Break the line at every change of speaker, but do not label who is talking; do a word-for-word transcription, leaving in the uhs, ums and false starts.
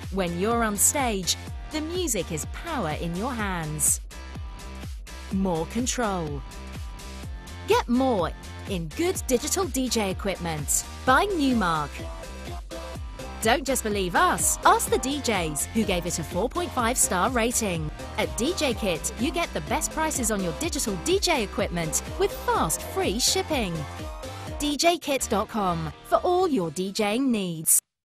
When you're on stage, the music is power in your hands. More control. Get more in good digital D J equipment by Numark. Don't just believe us, ask the D Js, who gave it a four point five star rating. At D J Kit, you get the best prices on your digital D J equipment with fast, free shipping. d j kit dot com for all your DJing needs.